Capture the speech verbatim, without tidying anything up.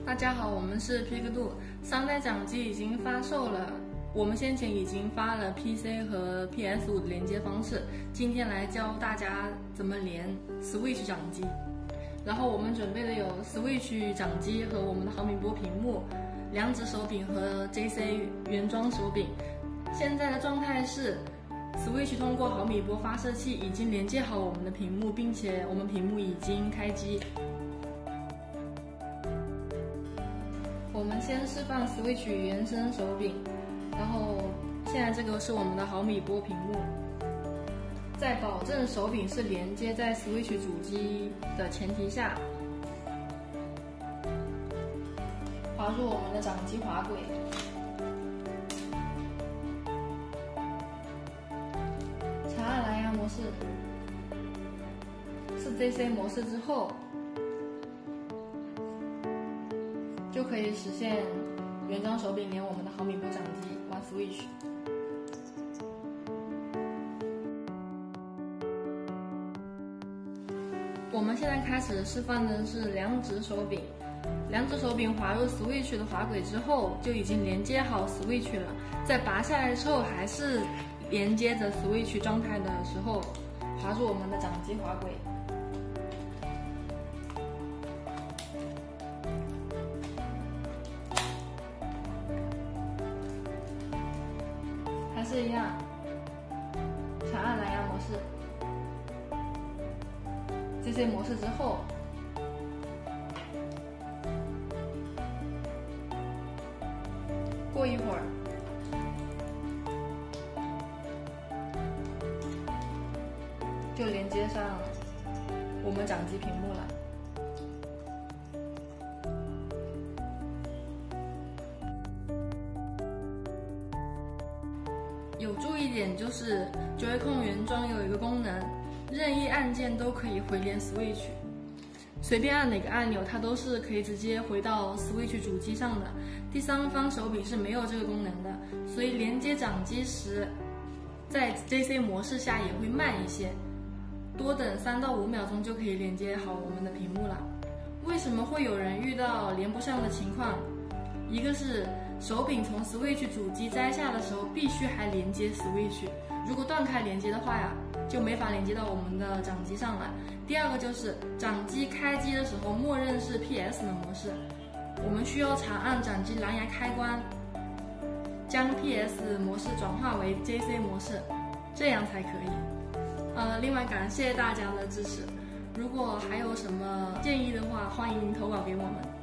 大家好，我们是 P 个度，三代掌机已经发售了。我们先前已经发了 P C 和 P S 五 的连接方式，今天来教大家怎么连 Switch 掌机。然后我们准备的有 Switch 掌机和我们的毫米波屏幕、两指手柄和 J C 原装手柄。现在的状态是 Switch 通过毫米波发射器已经连接好我们的屏幕，并且我们屏幕已经开机。我们先示范 Switch 原生手柄，然后现在这个是我们的毫米波屏幕。在保证手柄是连接在 Switch 主机的前提下，滑入我们的掌机滑轨，查按蓝牙模式，是 J C 模式之后，就可以实现原装手柄连我们的毫米波掌机玩 Switch。我们现在开始示范的是两指手柄，两指手柄滑入 Switch 的滑轨之后，就已经连接好 Switch 了。在拔下来之后，还是连接着 Switch 状态的时候，滑入我们的掌机滑轨。还是一样，长按蓝牙模式。J C 模式之后，过一会儿，就连接上我们掌机屏幕了。有注意点就是 Joy-Con 原装有一个功能，任意按键都可以回连 Switch， 随便按哪个按钮，它都是可以直接回到 Switch 主机上的。第三方手柄是没有这个功能的，所以连接掌机时，在 J C 模式下也会慢一些，多等三到五秒钟就可以连接好我们的屏幕了。为什么会有人遇到连不上的情况？一个是手柄从 Switch 主机摘下的时候必须还连接 Switch， 如果断开连接的话呀，就没法连接到我们的掌机上来。第二个就是掌机开机的时候默认是 P S 的模式，我们需要长按掌机蓝牙开关，将 P S 模式转化为 J C 模式，这样才可以。呃，另外感谢大家的支持，如果还有什么建议的话，欢迎投稿给我们。